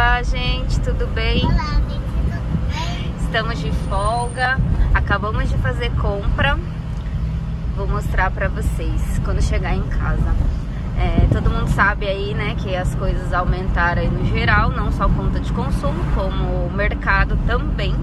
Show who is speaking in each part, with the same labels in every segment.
Speaker 1: Olá, gente, tudo bem?
Speaker 2: Olá, tudo bem?
Speaker 1: Estamos de folga, acabamos de fazer compra. Vou mostrar pra vocês quando chegar em casa. Todo mundo sabe aí, né, que as coisas aumentaram aí no geral, não só conta de consumo, como o mercado também.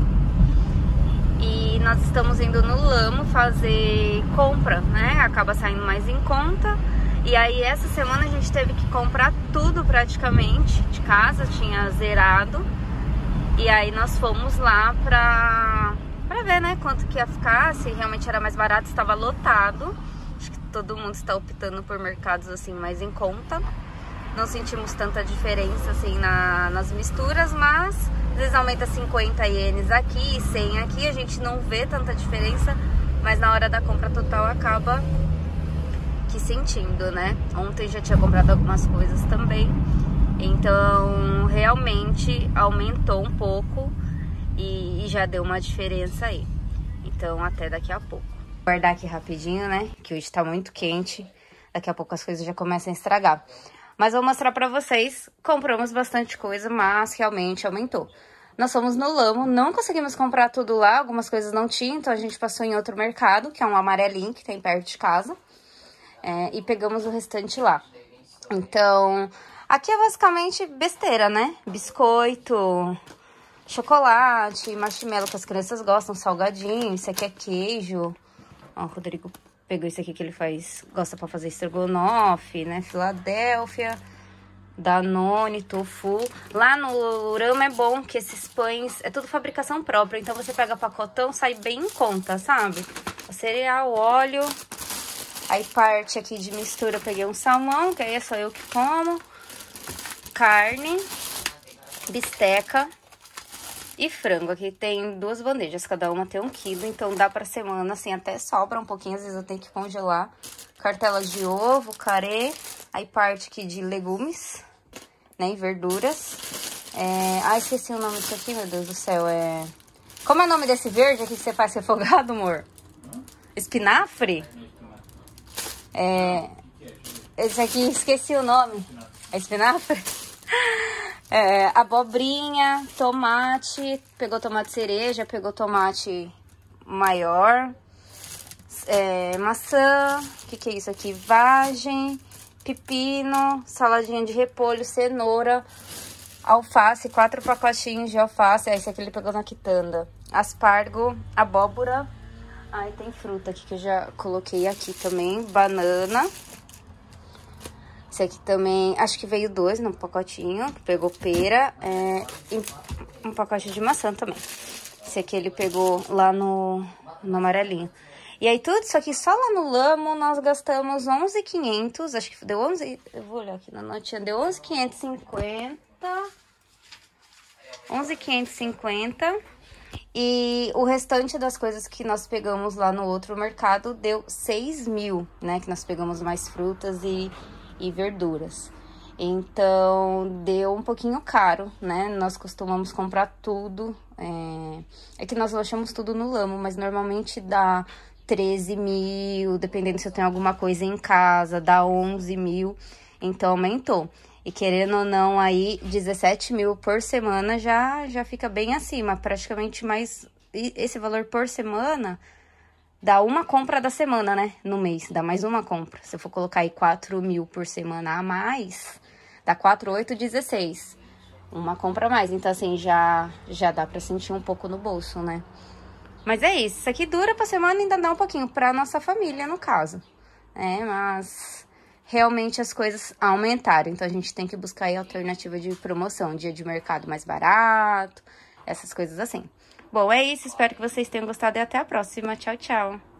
Speaker 1: E nós estamos indo no Lamo fazer compra, né? Acaba saindo mais em conta. E aí essa semana a gente teve que comprar tudo praticamente de casa, tinha zerado. E aí nós fomos lá pra ver, né, quanto que ia ficar, se realmente era mais barato, estava lotado. Acho que todo mundo está optando por mercados assim mais em conta. Não sentimos tanta diferença assim nas misturas, mas às vezes aumenta 50 ienes aqui e 100 aqui, a gente não vê tanta diferença, mas na hora da compra total acaba que sentindo, né? Ontem já tinha comprado algumas coisas também, então realmente aumentou um pouco e já deu uma diferença aí. Então até daqui a pouco. Vou guardar aqui rapidinho, né? Que hoje tá muito quente, daqui a pouco as coisas já começam a estragar. Mas vou mostrar pra vocês, compramos bastante coisa, mas realmente aumentou. Nós fomos no Lamo, não conseguimos comprar tudo lá, algumas coisas não tinham, então a gente passou em outro mercado, que é um amarelinho que tem perto de casa. E pegamos o restante lá. Então, aqui é basicamente besteira, né? Biscoito, chocolate, marshmallow que as crianças gostam, salgadinho, isso aqui é queijo. Ó, o Rodrigo pegou isso aqui que ele gosta pra fazer estrogonofe, né? Filadélfia, Danone, tofu. Lá no Lamo é bom que esses pães é tudo fabricação própria, então você pega pacotão, sai bem em conta, sabe? O cereal, óleo. Aí parte aqui de mistura eu peguei um salmão, que aí é só eu que como. Carne, bisteca e frango. Aqui tem 2 bandejas, cada uma tem 1 quilo, então dá pra semana, assim, até sobra um pouquinho, às vezes eu tenho que congelar. Cartela de ovo, carê, aí parte aqui de legumes, né, e verduras. Esqueci o nome disso aqui, meu Deus do céu, Como é o nome desse verde aqui que você faz refogado, amor? Espinafre? Esse aqui, esqueci o nome. É espinafre? Abobrinha, tomate. Pegou tomate cereja, pegou tomate maior. Maçã. O que é isso aqui? Vagem, pepino, saladinha de repolho, cenoura, alface, 4 pacotinhos de alface. Esse aqui ele pegou na quitanda. Aspargo, abóbora. Aí tem fruta aqui que eu já coloquei aqui também, banana. Esse aqui também, acho que veio 2 no pacotinho, pegou pera, e um pacote de maçã também. Esse aqui ele pegou lá no amarelinho. E aí tudo isso aqui, só lá no Lamo, nós gastamos 11.500, acho que deu 11, eu vou olhar aqui na notinha, deu 11.550, 11.550. E o restante das coisas que nós pegamos lá no outro mercado deu 6.000, né? Que nós pegamos mais frutas e verduras. Então, deu um pouquinho caro, né? Nós costumamos comprar tudo. É que nós achamos tudo no Lamo, mas normalmente dá 13.000, dependendo se eu tenho alguma coisa em casa, dá 11.000. Então, aumentou. E querendo ou não, aí 17.000 por semana já fica bem acima, praticamente mais. E esse valor por semana dá uma compra da semana, né? No mês, dá mais uma compra. Se eu for colocar aí 4.000 por semana a mais, dá 4, 8, 16. Uma compra a mais. Então, assim, já dá pra sentir um pouco no bolso, né? Mas é isso aqui dura pra semana e ainda dá um pouquinho pra nossa família, no caso. Mas realmente as coisas aumentaram, então a gente tem que buscar aí alternativa de promoção, dia de mercado mais barato, essas coisas assim. Bom, é isso, espero que vocês tenham gostado e até a próxima. Tchau, tchau!